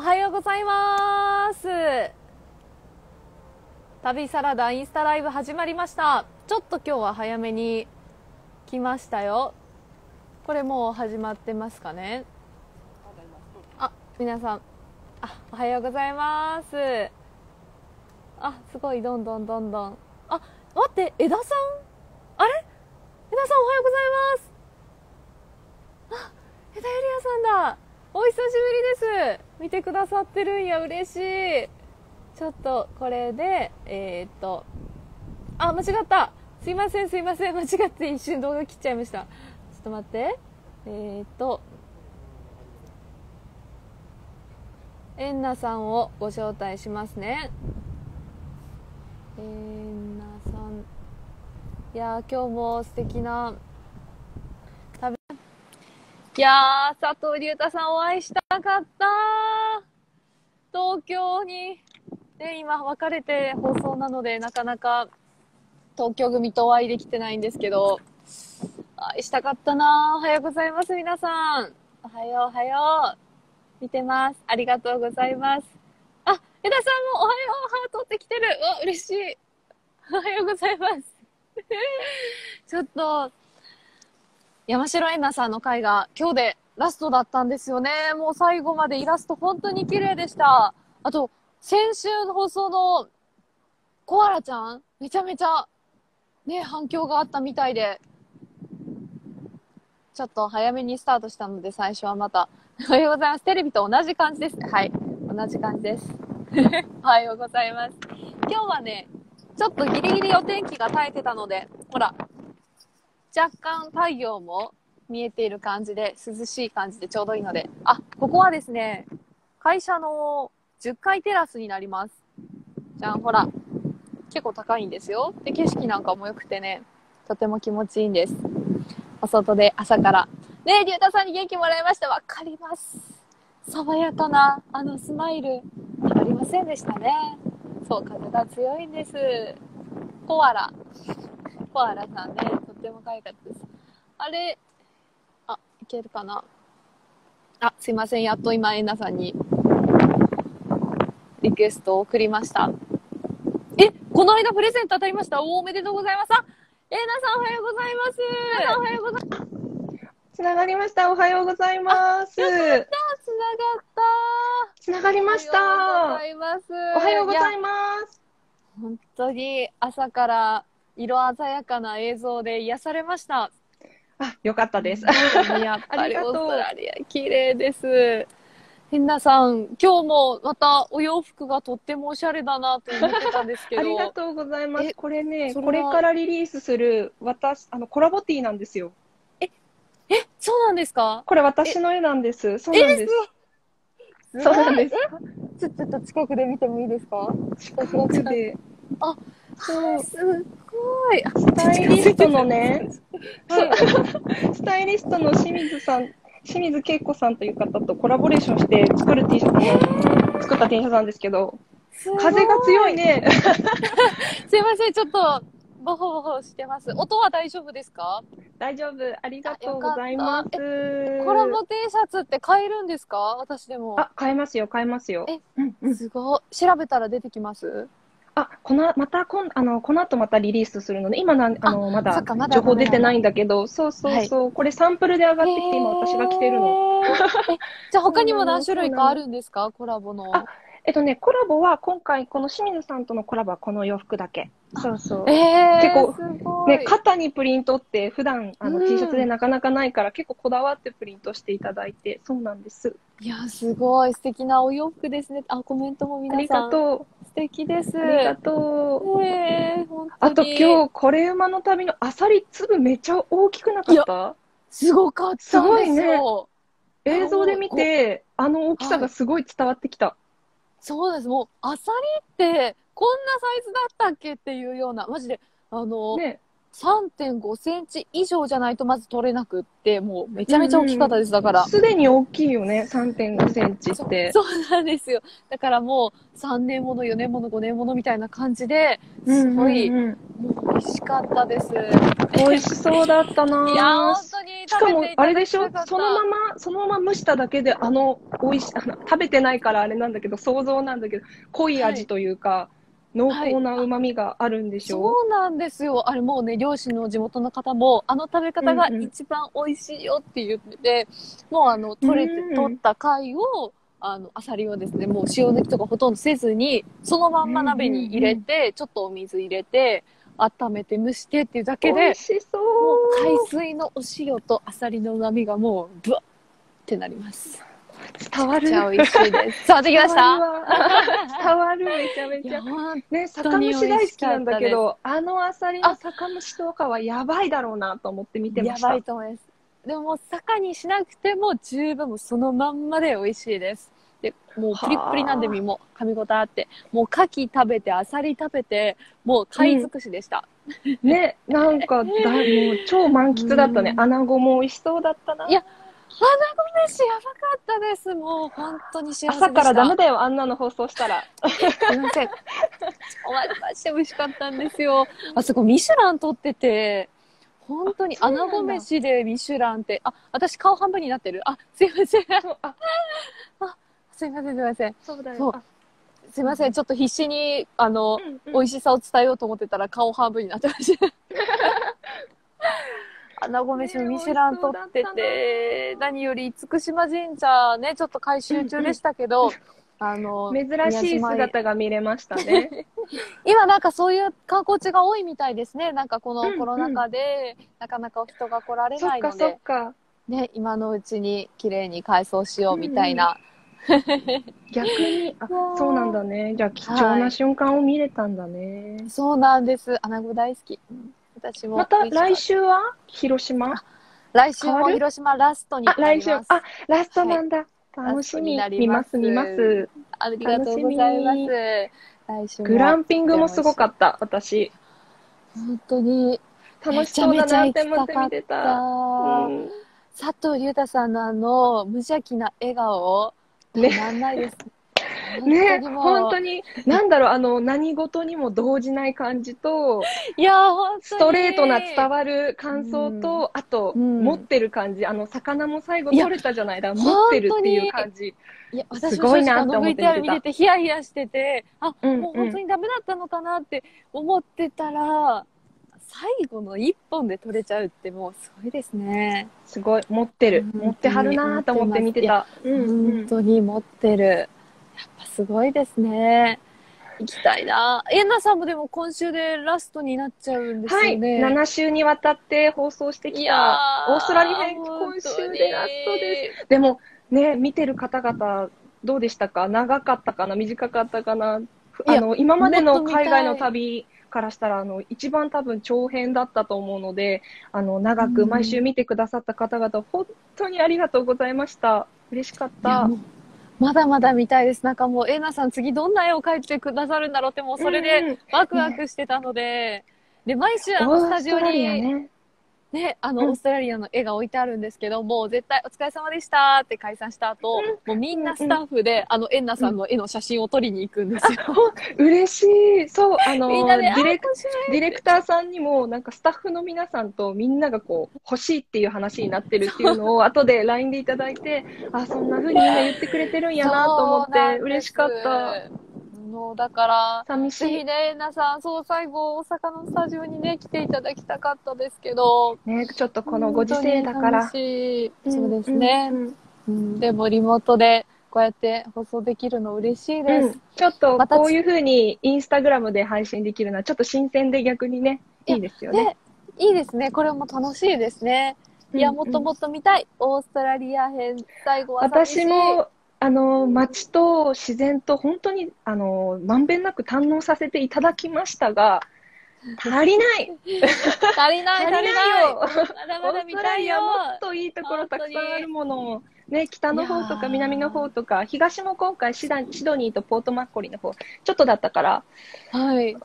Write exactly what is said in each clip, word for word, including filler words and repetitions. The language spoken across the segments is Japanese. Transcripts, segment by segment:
はようございます。旅サラダインスタライブ始まりました。ちょっと今日は早めに来ましたよ。これもう始まってますかね。あ、皆さん、あ、おはようございます。あ、すごい、どんどんどんどん。あ、待って、枝さん、あれ、枝さんおはようございます。あ、枝ゆりやさんだ。お久しぶりです。見てくださってるんや、嬉しい。ちょっとこれでえー、っとあ、間違った、すいませんすいません、間違って一瞬動画切っちゃいました。ちょっと待って、えー、っとエンナさんをご招待しますね。エンナさん、いやー今日も素敵な旅、いやー佐藤隆太さんお会いしたかった。東京にで今別れて放送なのでなかなか東京組とお会いできてないんですけど、会いしたかったな。おはようございます皆さん。おはようおはよう。見てます。ありがとうございます。あ、枝さんもおはよう、ハートってきてる。うわ、嬉しい。おはようございます。ちょっと山城エンナさんの回が今日でラストだったんですよね。もう最後までイラスト本当に綺麗でした。あと先週の放送のコアラちゃん、めちゃめちゃね、反響があったみたいで、ちょっと早めにスタートしたので、最初はまた、おはようございます。テレビと同じ感じですね。はい。同じ感じです。おはようございます。今日はね、ちょっとギリギリお天気が耐えてたので、ほら、若干太陽も見えている感じで、涼しい感じでちょうどいいので、あ、ここはですね、会社のじゅっかいテラスになります。じゃん、ほら。結構高いんですよ。で、景色なんかも良くてね、とても気持ちいいんです。お外で朝から。ねえ、りゅうたさんに元気もらいました。わかります。爽やかな、あのスマイル、ありませんでしたね。そう、風が強いんです。コアラ。コアラさんね、とっても可愛かったです。あれ、あ、いけるかな。あ、すいません。やっと今、エンナさんにリクエストを送りました。え、この間プレゼント当たりました。お、おめでとうございます。あ、エーナさんおはようございます。おはようございます。 つながりました。おはようございます。 よかった。つながった。 つながりました。 おはようございます。 おはようございます。 本当に朝から色鮮やかな映像で癒されました。 あ、よかったです。 やっぱりオーストラリア綺麗です。エンナさん、今日もまたお洋服がとってもおしゃれだなと思ってたんですけど。 ありがとうございます。これね、 それこれからリリースする私、あのコラボティーなんですよ。 え、え、そうなんですか？ これ私の絵なんです。そうなんです。そうなんです。 ちょちょっと近くで見てもいいですか？ 近くで。 あ、 そう。 すごい。 スタイリストのね、スタイリストの清水さん、清水恵子さんという方とコラボレーションして作る T シャツの、作った T シャツなんですけど、風が強いね。 すいません、ちょっとボホボホしてます。音は大丈夫ですか？ 大丈夫。ありがとうございます。 コラボ T シャツって買えるんですか？私でも。 あ、買えますよ、買えますよ。 え、 うんうん、 すごい。調べたら出てきます？ あ、この、また、こん、あの、この後またリリースするので、今な、あの、まだ情報出てないんだけど、そうそうそう、はい、これサンプルで上がってきて、今私が着てるの。 じゃあ他にも何種類かあるんですか？コラボの。 あ、えっとね、コラボは今回、この清水さんとのコラボはこの洋服だけ。そうそう。 えー、 結構、ね、肩にプリントって普段、あの、T シャツでなかなかないから、結構こだわってプリントしていただいて、そうなんです。 いや、すごい素敵なお洋服ですね。あ、コメントも皆さん。 ありがとう。 素敵です。 ありがとう。 えー、本当に。 あと今日、コレうまの旅のアサリ粒めっちゃ大きくなかった？ すごかったんですよ。すごいね。 映像で見て、あの大きさがすごい伝わってきた。はい、 そうです。もう、アサリって、こんなサイズだったっけっていうような、マジで、あの、ね、 さんてんごセンチ以上じゃないとまず取れなくって、もうめちゃめちゃ大きかったです、だから。 すでに大きいよね、さんてんごセンチって。 そ、そうなんですよ。だからもうさんねんもの、よねんもの、ごねんものみたいな感じで、すごい、 うんうんうん、 もう美味しかったです。 美味しそうだったなぁ。 いやー、本当にしかも食べていあれでしょ、 ただきたかった。 そのまま、そのまま蒸しただけで、あの、美味しい、あの、食べてないからあれなんだけど、想像なんだけど、濃い味というか、濃はい。 厚な旨味があるんでしょ。 そうなんですよ。あれもうね、漁師の地元の方も、あの食べ方がうんうん一番美味しいよって言ってて、もうあの、取れて、 うん取った貝を、あの、アサリをですね、もう塩抜きとかほとんどせずに、そのまんま鍋に入れて、ちょっとお水入れて、温めて蒸してっていうだけで、 美味しそもう海う。 水のお塩とアサリの旨味がもう、ブワッってなります。 伝わる。 めっちゃ美味しいです。伝わってきました？ 伝わる、めちゃめちゃ。 いや、本ね、 当に美酒蒸し大味しかっ好きなんだたです。 けど、あのアサリの酒蒸しとかはやばいだろうなと思って見てまやした。 ばいと思います。でももう坂にしなくても十分もうそのまんまで美味しいです。で、もうプリップリなんで身も噛み応えあって、もう牡蠣食べて、アサリ食べて、もう貝尽くしでした。 うん、ね、なんかだ、もう超満喫だったね。アナゴも美味しそうだったな。 いや、アナゴ飯やばかったです。もう本当に幸せでした。 朝からダメだよ、あんなの放送したら。 すいません。お待ちまして美味しかったんですよ。あそこミシュラン取ってて、本当にアナゴ飯でミシュランって、あ、私顔半分になってる。あ、すいません。あ、あすいません、すいません。 そうだよ。 そうすいません。ちょっと必死に、あの、 うんうん、 美味しさを伝えようと思ってたら顔半分になってました。アナゴ飯もミシュラン取ってて、何より厳島神社ね、ちょっと改修中でしたけど、うんうん、あの、 珍しい姿が見れましたね。 今なんかそういう観光地が多いみたいですね。なんかこのコロナ禍で、うんうん、なかなか人が来られないので、 そっかそっか、 ね、今のうちに綺麗に改装しようみたいな。 うんうん、逆に、あ、そうなんだね。じゃあ貴重な瞬間を見れたんだね。 はい、そうなんです。アナゴ大好き。私も。 また来週は広島？ 来週も広島ラストになります。 あ、来週、あ、ラストなんだ。はい、楽しみ。見ます、見ます。 ありがとうございます。来週もグランピングもすごかった、私。 本当に。 楽しそうだなって思って見てた。 うん、佐藤隆太さんのあの、無邪気な笑顔、たまんないです。 ね、本当に、なんだろう、あの、何事にも動じない感じと、 いや、本当に。 ストレートな伝わる感想と、うん、あと、うん、持ってる感じ、あの、魚も最後取れたじゃないだ、持ってるっていう感じ。いや、 私も正直あの ブイティーアール 見ててヒヤヒヤしてて、あ、うんうん、もう本当にダメだったのかなって思ってたら、最後の一本で取れちゃうってもうすごいですね。 すごい、持ってる。持ってはるなーと思って見てた。 うんうん、本当に持ってる。やっぱすごいですね。行きたいな。エンナさんもでも今週でラストになっちゃうんですよね。 はい。なな週にわたって放送してきたオーストラリア編今週でラストです。でもね、見てる方々どうでしたか？長かったかな？短かったかな？あの、今までの海外の旅からしたら、あの、一番多分長編だったと思うので、あの、長く毎週見てくださった方々、本当にありがとうございました。嬉しかった。 まだまだ見たいです。なんかもう、エナさん次どんな絵を描いてくださるんだろうって、もうそれでワクワクしてたので、うん、で、毎週あのスタジオに、ね、あの、オーストラリアの絵が置いてあるんですけど、もう絶対お疲れ様でしたって解散した後、もうみんなスタッフで、あの、エンナさんの絵の写真を撮りに行くんですよ。 嬉しい。そう、あの、ディレク、ディレクターさんにも、なんかスタッフの皆さんとみんながこう、欲しいっていう話になってるっていうのを、後で ライン でいただいて、あ、そんな風にみんな言ってくれてるんやなと思って、嬉しかった。 のだから寂しい。 ぜひね、エンナさん、そう、最後、大阪のスタジオにね、来ていただきたかったですけど。 ね、ちょっとこのご時世だから。 そうですね、うんうんうん。でも、リモートで、こうやって放送できるの嬉しいです。うん、 ちょっと、こういう風に、インスタグラムで配信できるのは、ちょっと新鮮で逆にね、いいですよね。ね、 いいですね。これも楽しいですね。いや、もっともっと見たい。オーストラリア編、最後は寂しい。 私も、あの、街と自然と本当に、あの、まんべんなく堪能させていただきましたが、足りない足りない足りないよまだまだ見たいよもっといいところたくさんあるもの。ね、北の方とか南の方とか、東も今回シダ、シドニーとポートマッコリの方、ちょっとだったから。 はい。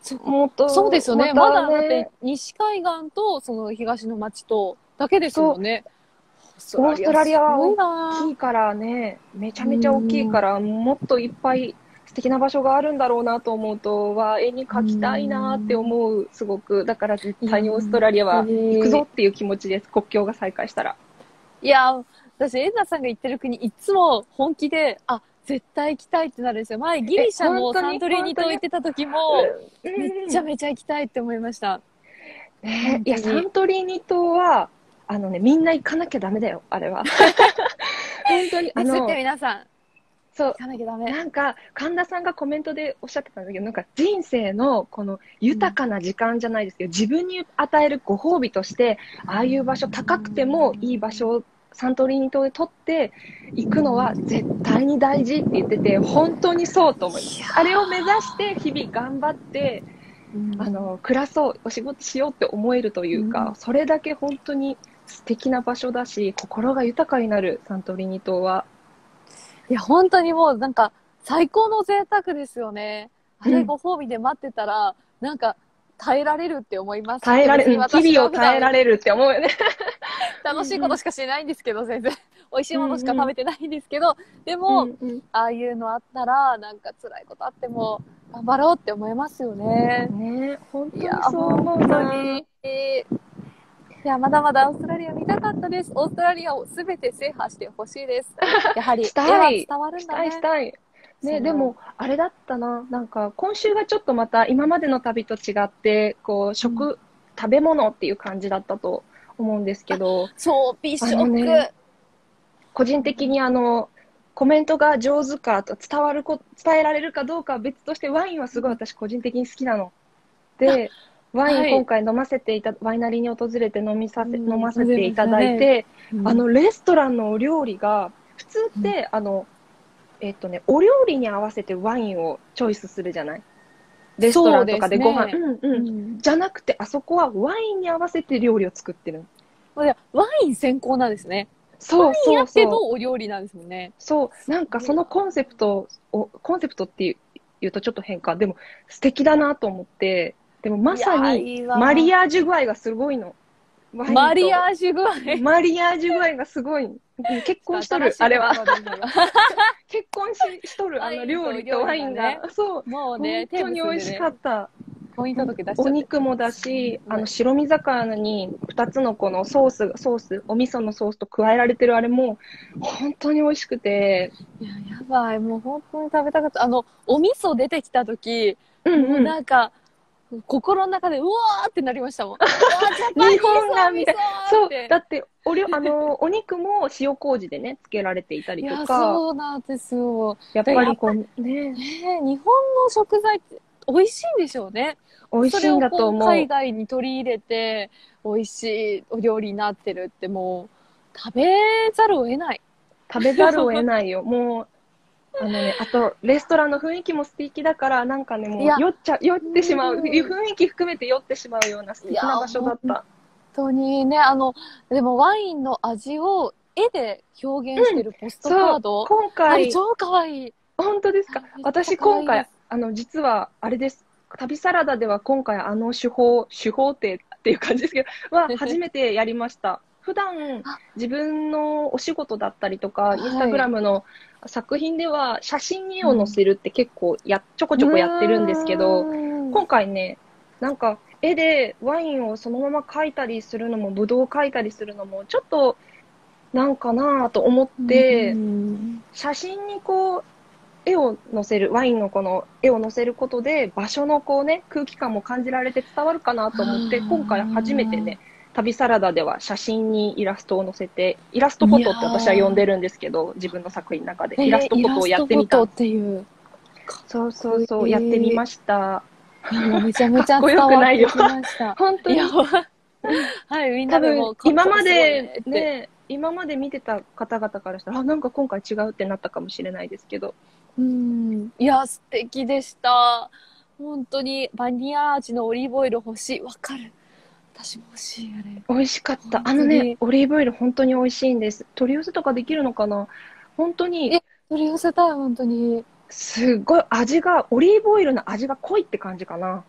もっと、 そうですよね。 またまだだって西海岸とその東の町とだけですもんね。 オーストラリアはすごい大なきいからね、めちゃめちゃ大きいから、もっといっぱい素敵な場所があるんだろうなと思うと、わ、絵に描きたいなって思う、すごく。だから絶対にオーストラリアは行くぞっていう気持ちです、国境が再開したら。 いや、私、エンナさんが行ってる国、いつも本気で、あ、絶対行きたいってなるんですよ。前、ギリシャもサントリーニ島行ってた時も、めちゃめちゃ行きたいって思いました。 ね、いや、サントリーニ島は、あのね、みんな行かなきゃダメだよ、あれは。本当に、あの、 皆さん。 そう。 行かなきゃダメ。 なんか、神田さんがコメントでおっしゃってたんだけど、なんか人生のこの豊かな時間じゃないですけど、うん、自分に与えるご褒美として、ああいう場所、高くてもいい場所をサントリーニ島で取っていくのは絶対に大事って言ってて、本当にそうと思います。あれを目指して日々頑張って、うん、あの、暮らそう、お仕事しようって思えるというか、うん、それだけ本当に素敵な場所だし、心が豊かになる、サントリーニ島は。 いや、本当にもうなんか、最高の贅沢ですよね。あれご褒美で待ってたら、うん、なんか、耐えられるって思います。 耐えられる、日々を耐えられるって思うよね。 楽しいことしかしないんですけど、全然。美味しいものしか食べてないんですけど、うんうん、でも、うんうん、ああいうのあったら、なんか辛いことあっても、頑張ろうって思いますよね。 ね、本当にそう思うな。いや、まだまだオーストラリア見たかったです。オーストラリアをすべて制覇してほしいです。やはり、絵は伝わるんだね。 したい、したい。ね、でも、あれだったな。なんか、今週がちょっとまた今までの旅と違って、こう、食、うん、食べ物っていう感じだったと思うんですけど。 そう、美食。 ね、個人的にあの、コメントが上手かと伝わるこ、伝えられるかどうかは別として、ワインはすごい私個人的に好きなの。で、ワイン今回飲ませていた、はい、ワイナリーに訪れて飲みさせ、うん、飲ませていただいて、うん、あの、レストランのお料理が、普通って、うん、あの、えっとね、お料理に合わせてワインをチョイスするじゃない。レストランとかでご飯。う、ね、うんうん、うん。じゃなくて、あそこはワインに合わせて料理を作ってる。 ワイン先行なんですね。 そうそうそう。 ワインあってのお料理なんですもんね。 そう。なんかそのコンセプトを、コンセプトっていう、言うとちょっと変か。でも素敵だなと思って、でもまさにマリアージュ具合がすごいの。 マリアージュ具合マリアージュ具合がすごい。結婚しとる、あれは。結婚ししとる、あの料理とワインが。ね、そう。もうね、本当に美味しかった。 婚姻届出しちゃお肉もだし、あの白身魚にふたつのこのソース、ソース、お味噌のソースと加えられてるあれも、本当に美味しくて。 いや、やばい。もう本当に食べたかった。あの、お味噌出てきたとき、 うんうん、 もうなんか、心の中でうわーってなりましたもん。 日本がみたいな。そう。だって、おりょ、あの、お肉も塩麹でね、つけられていたりとか。いや、 そうなんですよ。 やっぱりこう、ね。 ね、日本の食材って美味しいんでしょうね。 美味しいんだと思う。 それを海外に取り入れて、美味しいお料理になってるってもう、食べざるを得ない。 食べざるを得ないよ。もう、あのね、あと、レストランの雰囲気も素敵だから、なんかね、もう、酔っちゃ、酔ってしまう。雰囲気含めて酔ってしまうような素敵な場所だった。 本当にね、あの、でもワインの味を絵で表現してるポストカード。 うん、そう、今回。 あれ超かわいい。 本当ですか。私今回、あの、実は、あれです。旅サラダでは今回あの手法、手法ってっていう感じですけど、は初めてやりました。普段、自分のお仕事だったりとか、インスタグラムの作品では写真に絵を載せるって結構や、ちょこちょこやってるんですけど、今回ね、なんか絵でワインをそのまま描いたりするのも、ぶどうを描いたりするのも、ちょっとなんかなと思って、写真にこう、絵を載せる、ワインのこの絵を載せることで、場所のこうね、空気感も感じられて伝わるかなと思って、今回初めてね、旅サラダでは写真にイラストを載せて、イラストフォトって私は呼んでるんですけど、自分の作品の中で。イラストフォトをやってみた。 イラストフォトっていう。 そうそうそう、やってみました。 めちゃめちゃ伝わってきました。 本当に。 はい、みんなでも今までね、今まで見てた方々からしたら、あ、なんか今回違うってなったかもしれないですけど。 うん、いや、素敵でした。本当に、バニラ味のオリーブオイル欲しい。わかる。私も欲しい、あれ。 美味しかった。あのね、オリーブオイル本当に美味しいんです。取り寄せとかできるのかな。本当に。 え、取り寄せたい、本当に。 すごい味が、オリーブオイルの味が濃いって感じかな。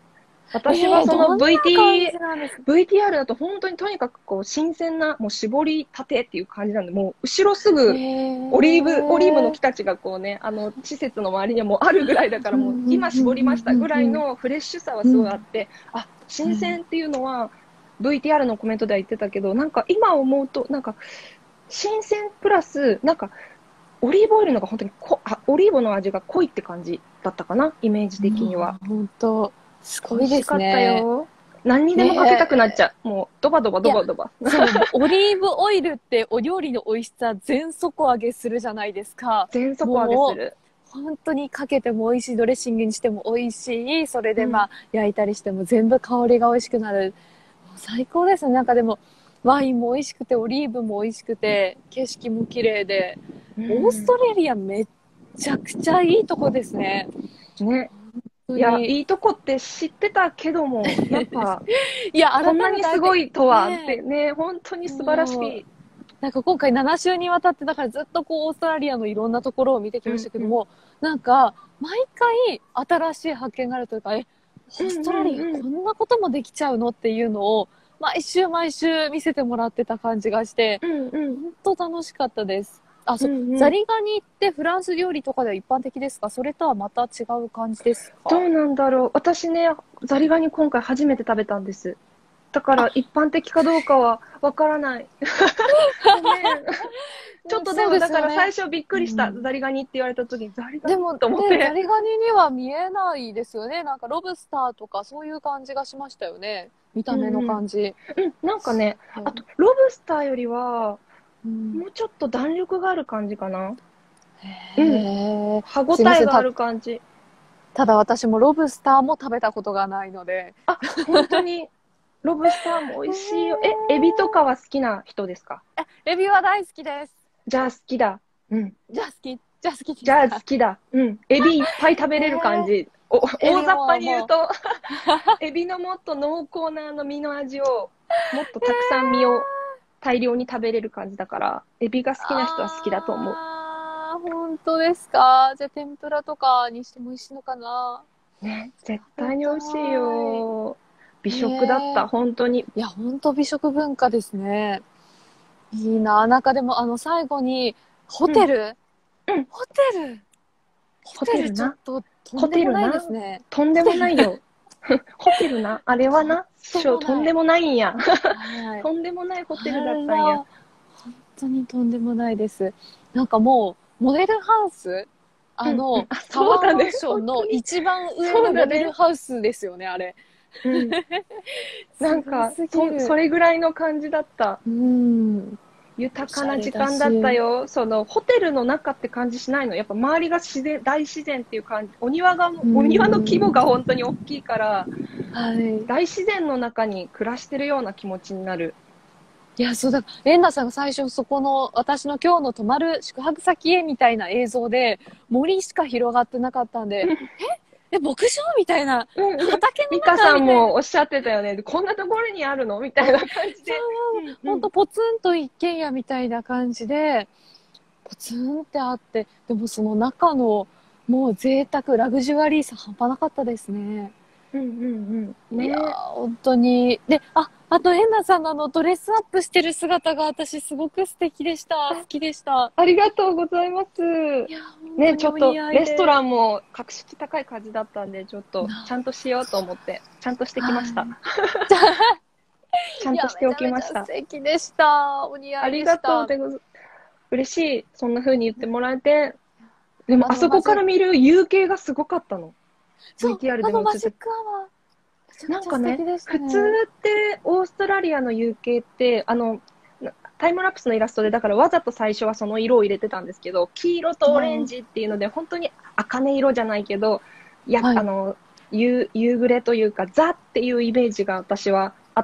私はそのえーどんなブイティー、 感じなんですか？ ブイティーアール だと本当にとにかくこう新鮮な、もう絞りたてっていう感じなんで、もう後ろすぐオリーブ、オリーブの木たちがこうね、あの施設の周りにもあるぐらいだから、もう今絞りましたぐらいのフレッシュさはすごいあって、あ、新鮮っていうのは ブイティーアール のコメントでは言ってたけど、なんか今思うと、なんか新鮮プラス、なんかオリーブオイルのが本当にこあ、オリーブの味が濃いって感じだったかな、イメージ的には。 本当すご美いです味しかったね。 よ。何にでもかけたくなっちゃう。もう、ドバドバドバドバ。 そう、オリーブオイルってお料理の美味しさ全底上げするじゃないですか。 全底上げする。 本当にかけても美味しい、ドレッシングにしても美味しい、それでうんまあ、焼いたりしても全部香りが美味しくなる。もう最高ですね。なんかでも、ワインも美味しくて、オリーブも美味しくて、景色も綺麗で、 うんオーストラリアめっちゃくちゃいいとこですね。 ね。 本当いや、 に。 いいとこって知ってたけども、やっぱ、 いや、 こんなにすごいとはねってね、本当に素晴らしい。 なんか今回なな週にわたってだからずっとこうオーストラリアのいろんなところを見てきましたけども、なんか毎回新しい発見があるというか、え、オーストラリアこんなこともできちゃうのっていうのを毎週毎週見せてもらってた感じがして、 うんうん。 本当楽しかったです。あ、そう、 うんうんザリガニってフランス料理とかでは一般的ですか？それとはまた違う感じですか？ どうなんだろう。私ね、ザリガニ今回初めて食べたんです。だから一般的かどうかはわからない。ごめん。ちょっとでも、 そうですよねだから最初びっくりした。 うんザリガニって言われた時に、ザリガニでも、 と思っね、ザて。 リガニには見えないですよね。なんかロブスターとかそういう感じがしましたよね。見た目の感じ。 うん、なんかね、 うんあと、ロブスターよりは、 うんもうちょっと弾力がある感じかな。 へー歯ごすいませんたえがある感じ。 ただ私もロブスターも食べたことがないので。 あ、本当に、ロブスターも美味しいよ。え、エビとかは好きな人ですか？ エビは大好きです。 じゃあ好きだ。うん。 じゃあ好き。じゃあ好きですじゃあ好きだ。うん。エビいっぱい食べれる感じ。お、 エビも大雑把に言うと、エビのもっと濃厚なあの身の味を、もっとたくさん身を大量に食べれる感じだから、エビが好きな人は好きだと思う。 あー、本当ですか？じゃあ天ぷらとかにしても美味しいのかな？ ね、絶対に美味しいよ。美食だった、 ね本当に。 いや、本当美食文化ですね。いいな。なんかでもあの最後に、ホテル、 うんうんホテルホテルちょっととんでもないですね。 とんでもないよ。ホテルな、あれはな、 とんでもないとんでもないんや。 はい。 とんでもないホテルだったんあれはや。 本当にとんでもないです。なんかもう、モデルハウスあの、 うんうんあタワーそうだねマンションの一番上そうだねのモデルハウスですよね、あれ。 うん、なんかすごすぎるそ、それぐらいの感じだった。 うん。 豊かな時間だったよ。その、ホテルの中って感じしないの。やっぱ周りが自然、大自然っていう感じ。お庭が、お庭の規模が本当に大きいから、 はい。 大自然の中に暮らしてるような気持ちになる。 いや、そうだ。エンナさんが最初そこの私の今日の泊まる宿泊先へみたいな映像で森しか広がってなかったんで、ええ、牧場みたいな、 うんうん畑の中みミカさんたいな。 もおっしゃってたよね。こんなところにあるのみたいな感じで。 ほんとポツンと一軒家みたいな感じで、ポツンってあって、でもその中のもう贅沢、ラグジュアリーさ半端なかったですね。 うんうんうん。ねいやー、本当に。で、あ、あとエンナさんのあのドレスアップしてる姿が私すごく素敵でした。好きでした。 ありがとうございます。 いやね、ちょっとレストラン。 ンも格式高い感じだったんで、ちょっとちゃんとしようと思って、ちゃんとしてきました。ちゃんとしておきました。 いやめちゃめちゃ素敵でした。お似あ合いでした。 りがとうでございます。嬉しい。そんな風に言ってもらえて。でも、 あのあそこから見る夕景がすごかったの。 そうブイティーアール であのマも映ってジックアワー。めちゃめちゃなんかね素敵でしたね。 普通ってオーストラリアの夕景ってあのタイムラプスのイラストでだからわざと最初はその色を入れてたんですけど、黄色とオレンジっていうので本当に茜色じゃないけどや、 はいあの夕夕暮れというかザっていうイメージが私はあって、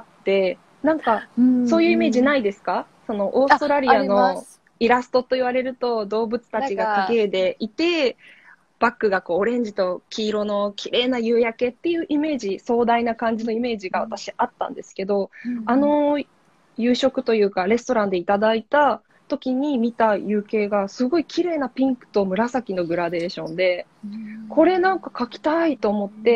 なんかそういうイメージないいですか？そのオーストラリアのイラストと言われると動物たちが影でいてバックがこうオレンジと黄色の綺麗な夕焼けっていうイメージ、壮大な感じのイメージが私あったんですけど、あの夕食というかレストランでいただいた時に見た夕景がすごい綺麗なピンクと紫のグラデーションで、これなんか描きたいと思って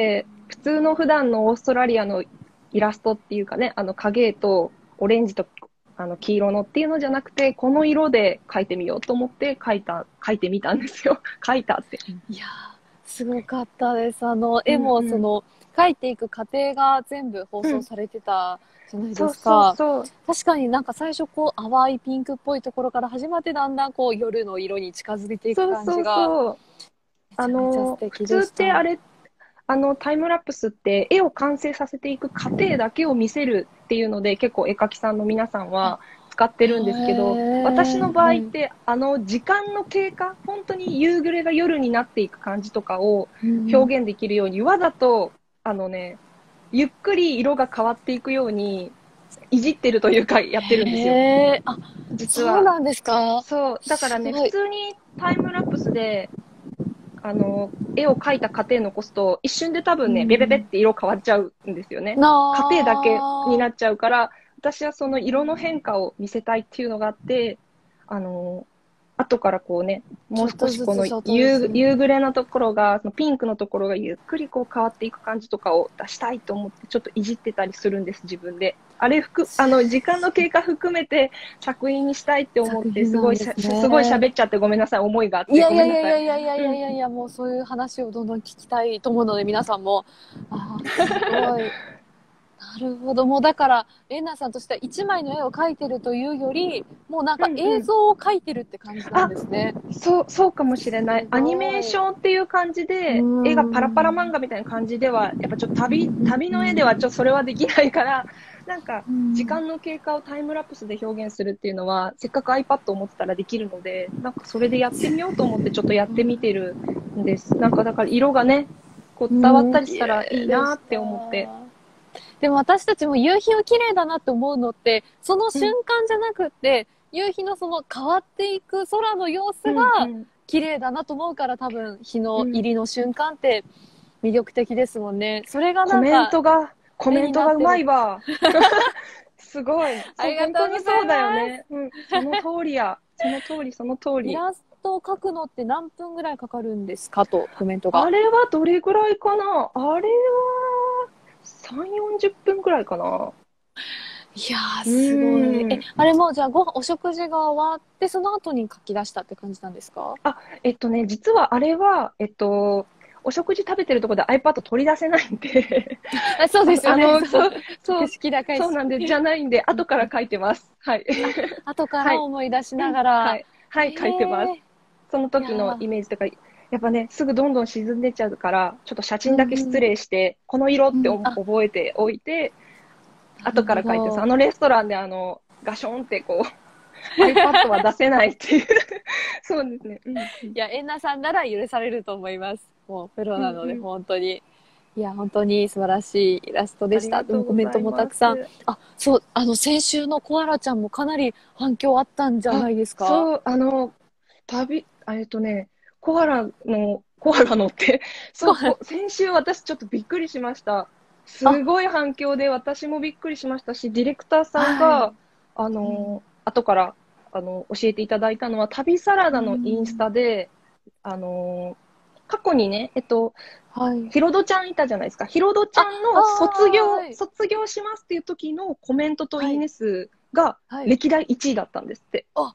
普通の普段のオーストラリアのイラストっていうかね、あの影絵とオレンジとあの黄色のっていうのじゃなくて、この色で描いてみようと思って描いた、描いてみたんですよ。描いたって。 いやー、すごかったです。あの、絵もその、描いていく過程が全部放送されてたじゃないですか。 そうそうそう。 確かになんか最初こう、淡いピンクっぽいところから始まって、だんだんこう、夜の色に近づいていく感じが。 そうそうそう。あの、普通ってあれ、あの、タイムラプスって絵を完成させていく過程だけを見せるっていうので、結構絵描きさんの皆さんは使ってるんですけど、私の場合って、あの、時間の経過、本当に夕暮れが夜になっていく感じとかを表現できるように、わざと、あのね、ゆっくり色が変わっていくように、いじってるというか、やってるんですよ。 へー、あ、実は。そうなんですか？ そう。だからね、普通にタイムラプスで、あの、絵を描いた過程残すと、一瞬で多分ね、ベベベって色変わっちゃうんですよね。過程だけになっちゃうから、私はその色の変化を見せたいっていうのがあって、あの、後からこうね、もう少しこの夕夕暮れのところが、そのピンクのところがゆっくりこう変わっていく感じとかを出したいと思って、ちょっといじってたりするんです、自分で。あれ含、あの、時間の経過含めて作品にしたいって思って、すごい、すごい喋っちゃってごめんなさい、思いがあって。 いやいやいやいやいやいやいやいやいや、もうそういう話をどんどん聞きたいと思うので、皆さんも、ああ、すごい。なるほど。もうだから、エンナさんとしては一枚の絵を描いてるというより、もうなんか映像を描いてるって感じなんですね。 うんうん、そう、そうかもしれない。アニメーションっていう感じで、絵がパラパラ漫画みたいな感じでは、やっぱちょっと旅、旅の絵ではちょっとそれはできないから、なんか、時間の経過をタイムラプスで表現するっていうのは、せっかく iPad を持ってたらできるので、なんかそれでやってみようと思ってちょっとやってみてるんです。なんかだから色がね、こう伝わったりしたらいいなって思って。 でも私たちも夕日を綺麗だなって思うのって、その瞬間じゃなくって、うん、夕日のその変わっていく空の様子が綺麗だなと思うから、多分日の入りの瞬間って魅力的ですもんね。それがなんか。 コメントが、コメントがうまいわ。すごい。 ありがとうございます。 本当にそうだよね。うん、その通りや。その通り、その通り。 イラストを描くのって何分ぐらいかかるんですかと、コメントが。 あれはどれぐらいかな？あれは、さんじゅう、よんじゅっぷんくらいかな。 いやー、すごい。え、あれも、じゃあご、お食事が終わって、その後に書き出したって感じなんですか？ あ、えっとね、実はあれは、えっと、お食事食べてるところで iPad 取り出せないんであ、そうですよね。 あの、そう、そう、 そうなんで、じゃないんで、後から書いてます。はい。 後から思い出しながら。 はい、はい、書いてます。その時のイメージとか、やっぱね、すぐどんどん沈んでっちゃうから、ちょっと写真だけ失礼して、うん、この色って覚えておいて、うん、後から書いてさ、あのレストランであの、ガションってこう、iPad は出せないっていう。そうですね。うん、いや、エンナさんなら許されると思います。もうプロなので、うんうん、本当に。いや、本当に素晴らしいイラストでした。でもコメントもたくさん。あ、そう、あの、先週のコアラちゃんもかなり反響あったんじゃないですか？ そう、あの、旅、えっとね、コアラの、コアラのって、そう、先週私ちょっとびっくりしました。すごい反響で私もびっくりしましたし、ディレクターさんが、はい、あの、うん、後から、あの、教えていただいたのは、旅サラダのインスタで、うん、あの、過去にね、えっと、はい、ヒロドちゃんいたじゃないですか。ヒロドちゃんの卒業、はい、卒業しますっていう時のコメントといいね数が歴代いちいだったんですって。 はいはい、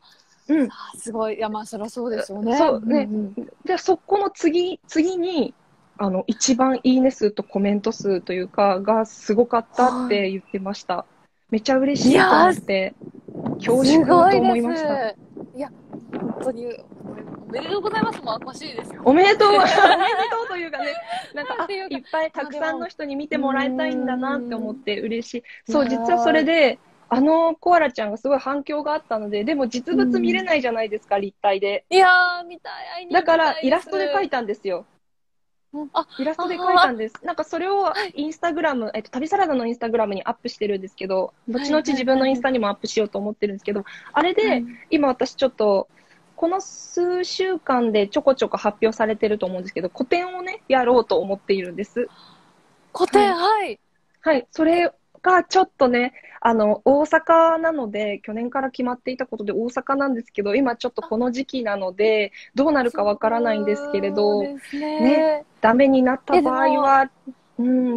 うん。すごい。いや、まあ、そりゃそうですよね。 そうね。うんうん、で、そこの次、次に、あの、一番いいね数とコメント数というか、がすごかったって言ってました。はい、めっちゃ嬉しいと思って、恐縮と思いました。 いや、本当に、おめでとうございますもおかしいですよ。 おめでとう、おめでとうというかね、なんか、あ、いっぱいたくさんの人に見てもらいたいんだなって思って嬉しい。そう、実はそれで、あのコアラちゃんがすごい反響があったので、でも実物見れないじゃないですか、立体で。 いやー、見たい、 だから、イラストで描いたんですよ。あ、イラストで描いたんです。なんかそれをインスタグラム、えっと、旅サラダのインスタグラムにアップしてるんですけど、後々自分のインスタにもアップしようと思ってるんですけど、あれで、今私ちょっと、この数週間でちょこちょこ発表されてると思うんですけど、個展をね、やろうと思っているんです。 個展、はい。 はい、それがちょっとね、あの、大阪なので、去年から決まっていたことで大阪なんですけど、今ちょっとこの時期なので、どうなるかわからないんですけれど、ね、ね、ダメになった場合は、 うん、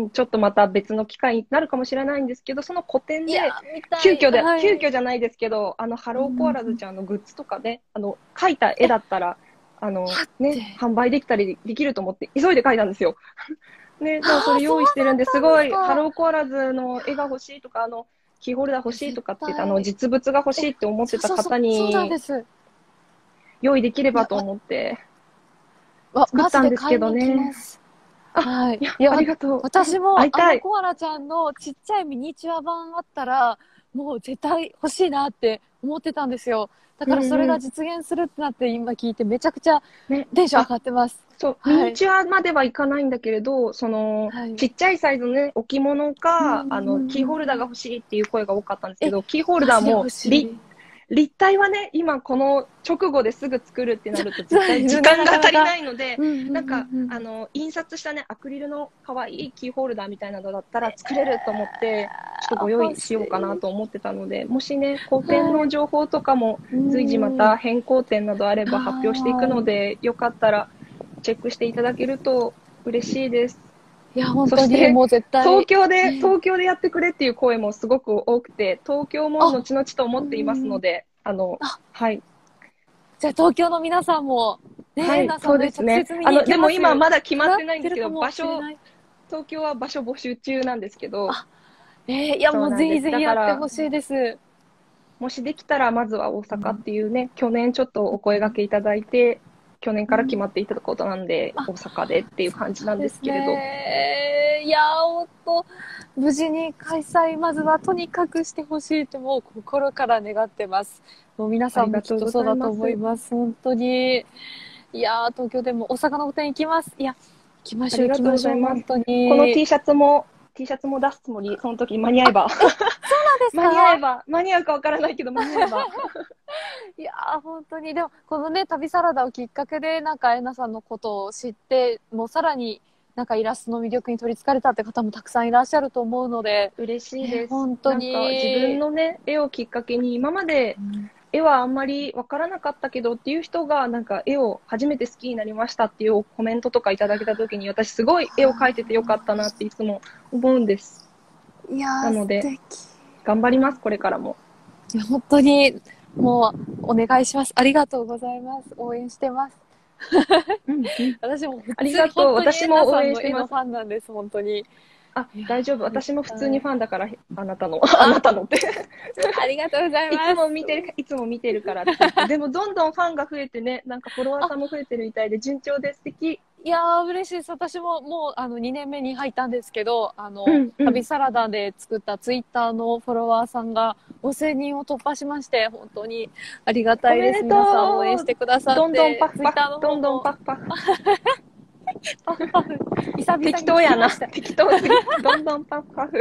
ちょっとまた別の機会になるかもしれないんですけど、その個展で、 いや、見たい。 急遽で、 はい、 急遽じゃないですけど、あの、ハローコアラズちゃんのグッズとかね、あの、描いた絵だったら、あの、ね、販売できたりできると思って、急いで描いたんですよ。ね、だからそれ用意してるんで、すごい、ハローコアラズの絵が欲しいとか、あの、キーホルダー欲しいとかって言って、あの、実物が欲しいって思ってた方に、用意できればと思って、作ったんですけどね。 はい。 いや、ありがとう。 私も、あ会いたい。 のコアラちゃんのちっちゃいミニチュア版あったら、もう絶対欲しいなって思ってたんですよ。だからそれが実現するってなって今聞いてめちゃくちゃテンション上がってます。 ね、そう、はい、ミニチュアまではいかないんだけれど、その、はい、ちっちゃいサイズのね、置物か、あの、キーホルダーが欲しいっていう声が多かったんですけど、キーホルダーもリ、立体はね、今この直後ですぐ作るってなると絶対時間が足りないので、なんか、あの、印刷したね、アクリルの可愛いキーホルダーみたいなのだったら作れると思って、ちょっとご用意しようかなと思ってたので、もしね、個展の情報とかも随時また変更点などあれば発表していくので、よかったらチェックしていただけると嬉しいです。 いや、本当にもう絶対。 東京で、東京でやってくれっていう声もすごく多くて、東京も後々と思っていますので、あの、はい。 じゃあ東京の皆さんも、 ね、はい、そうですね。あの、でも今まだ決まってないんですけど、場所、東京は場所募集中なんですけど。 えー、いやもうぜひぜひやってほしいです。 もしできたら、まずは大阪っていうね、去年ちょっとお声掛けいただいて、去年から決まっていたことなんで、うん、大阪でっていう感じなんですけれど。 ね、いやー、ほんと、無事に開催、まずはとにかくしてほしいと、もう心から願ってます。もう皆さんもきっとそうだと思います。本当に。いやー、東京でも大阪の個展行きます。いや、行きましょう、行きましょう、本当に。 この T シャツも、T シャツも出すつもり、その時間に合えば。 そうなんですか？ 間に合えば、間に合うかわからないけど、間に合えば。 いやー、本当に。でも、このね、旅サラダをきっかけで、なんか、えなさんのことを知って、もうさらになんかイラストの魅力に取り憑かれたって方もたくさんいらっしゃると思うので。 嬉しいです。 ね、本当に。 なんか自分のね、絵をきっかけに、今まで絵はあんまりわからなかったけどっていう人が、なんか絵を初めて好きになりましたっていうコメントとかいただけたときに、私すごい絵を描いててよかったなっていつも思うんです。 いやー、 なので、頑張ります、これからも。 いや、本当に、もう、お願いします。ありがとうございます。応援してます。うん、私も普通に、ありがとう。 私も応援してます。 ファンなんです、本当に。 あ、大丈夫。私も普通にファンだから、あなたの、あなたのって。 ありがとうございます。 いつも見てる、いつも見てるからって言って。でも、どんどんファンが増えてね、なんかフォロワーさんも増えてるみたいで、順調で素敵。 いやー、嬉しいです。私ももう、あの、にねんめに入ったんですけど、あの、うんうん、旅サラダで作ったツイッターのフォロワーさんがごせんにんを突破しまして、本当にありがたいです。皆さん応援してくださって。 どんどんパフパフ。どんどんパフパフ。 パフパフ。 適当やな。適当すぎ。どんどんパフパフ。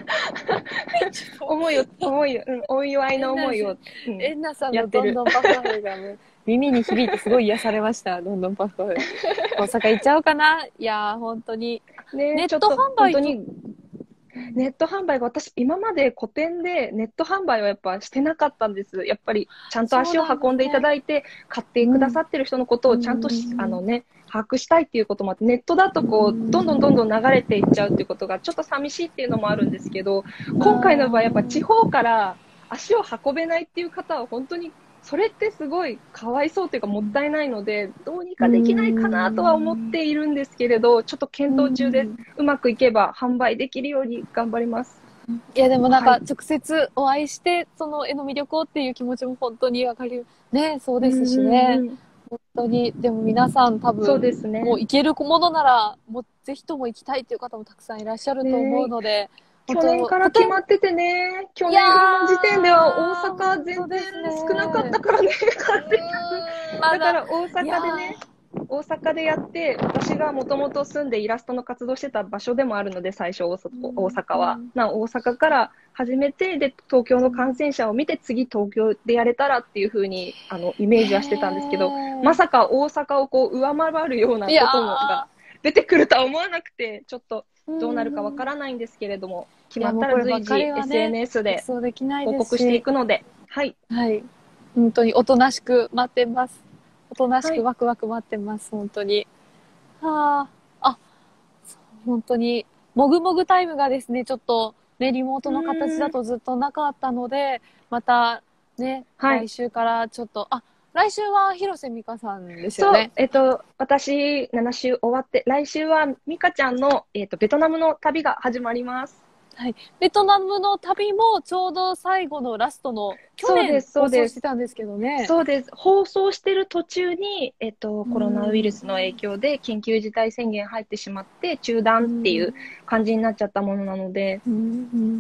思いを、思いを、うん、お祝いの思いを。 えんなさんのどんどんパフパフが耳に響いてすごい癒されました。どんどんパフパフ。大阪行っちゃおうかな。いやー、本当に。ね、ネット販売と。 ネット販売が私、今まで個展でネット販売はやっぱしてなかったんです。やっぱりちゃんと足を運んでいただいて、買ってくださってる人のことをちゃんと、うん、あのね、把握したいっていうこともあって、ネットだとこう、どんどんどんどん流れていっちゃうっていうことがちょっと寂しいっていうのもあるんですけど、今回の場合やっぱ地方から足を運べないっていう方は本当にそれってすごいかわいそうというかもったいないので、どうにかできないかなとは思っているんですけれど、ちょっと検討中で、うまくいけば販売できるように頑張ります。 いやでもなんか直接お会いして、その絵の魅力をっていう気持ちも本当にわかる。ね、そうですしね。本当に、でも皆さん多分、そうですね、もう行けるものなら、もうぜひとも行きたいという方もたくさんいらっしゃると思うので、 去年から決まっててね、去年の時点では大阪全然少なかったからね、だから大阪でね、大阪でやって、私がもともと住んでイラストの活動してた場所でもあるので、最初大阪は。な大阪から始めて、で、東京の感染者を見て、次東京でやれたらっていうふうに、あの、イメージはしてたんですけど、まさか大阪をこう上回るようなこともが出てくるとは思わなくて、ちょっとどうなるかわからないんですけれども、決まったら随時 エスエヌエス で報告していくので、はい。 はい。本当におとなしく待ってます。おとなしくワクワク待ってます、はい、本当に。はあ、あ、本当にもぐもぐタイムがですね、ちょっとね、リモートの形だとずっとなかったので、またね、 はい。 来週からちょっと、あ、来週は広瀬美香さんですよそう、 ね。 えっと、私、なな週終わって、来週はミカちゃんの、えっと、ベトナムの旅が始まります。 はい。ベトナムの旅もちょうど最後のラストの去年そうです、そう放送です。 してたんですけどね。 そうです。放送してる途中に、えっと、 うコロナウイルん。 スの影響で緊急事態宣言入ってしまって、中う断っていうん。 感じになっちゃったものなので、 うん。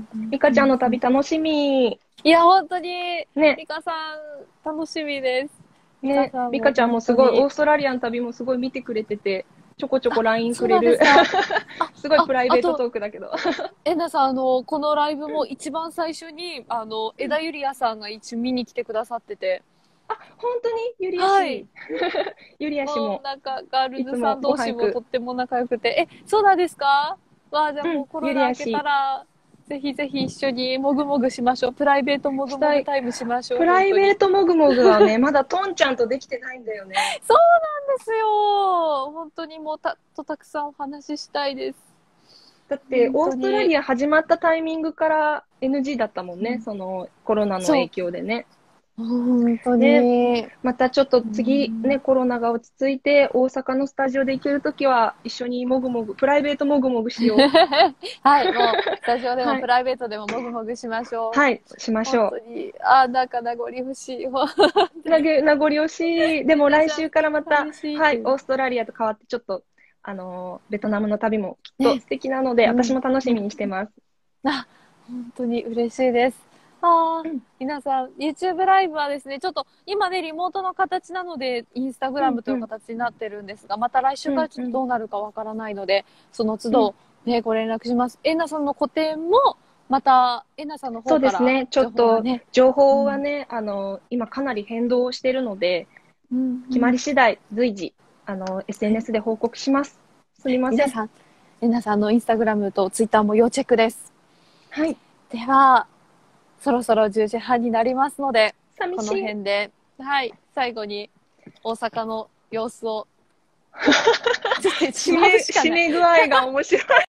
ミカちゃんのうん。 旅楽しみ。 いや、本当に、 ね、 ミカさん、楽しみです。ミカね、 さんもミカちゃんもすごい、オ本当に。 ーストラリアの旅もすごい見てくれてて、ちょこちょこあ、 ラインそうくれる。 なんですか。あ、 すごいあ、 プライベートあと、 トークだけど。 えなさん、あの、このライブも一番最初に、あの、枝ゆりやさんが一緒見に来てくださってて、 あ、本当にゆりやし、 はい。 ゆりやしも、 もうなんか、ガールいつもズさん同士ご飯行く。 もとっても仲良くて、え、そうなんですか？わあ、じゃあうん、 もうコロゆりナ明けたやし。 ら、ぜひぜひ一緒にもぐもぐしましょう。プライベートもぐもしたい。 ぐタイムしましょう、 プラ本当に。 イベートもぐもぐはね、まだトンちゃんとできてないんだよね。 そうなんですよ。本当にもうたとたくさんお話ししたいです。 だって、 本オー当に。 ストラリア始まったタイミングから エヌジー だったもんね。 うん、 そのコロナの影そ響でね。 う。本当ね、 に。 またちょっとう次ね、 ん。 コロナが落ち着いて、大阪のスタジオで行けるときは、一緒にもぐもぐ、プライベートもぐもぐしよう。 はい、もう、スタジオでもはい。 プライベートでももぐもぐしましょう。 はい、しまし本ょ当に。あー、なんか名残欲しい。本う。なげ、名残惜しい。でも皆さん、 来週からまた、 寂しいっはい、 て。 オーストラリアと変わって、ちょっと、あのーベトナムの旅もきっとね。 素敵なので、 うん。 私も楽しみにしてうん。 ます。 あ、本当に嬉しいです。ああ、 うん、 皆さん、YouTube ライブはですね、ちょっと今ね、リモートの形なので、インスタグうん、 ラムといううん、 形になってるんですが、また来週うん、 からちょっとうん、 どうなるかわからないので、その都うん。 度、ね、ご連絡します。エンナさんの個展も、また、エンナさんのそ方からうですね。ちょ情っと、 報がね、 情うん、 報はね、あの、今かなり変動してるので、 うん、う決まりん。 次第、随時、あの、 はい。 エスエヌエス で報告します。すみません。 皆さん、エンナさんのインスタグラムとツイッターも要チェックです。 はい。 では、そろそろじゅうじはんになりますので、この寂しい。 辺で、はい、最後に大阪の様子を、ちょっとしまう締め、 しかない。 締め具合が面白い。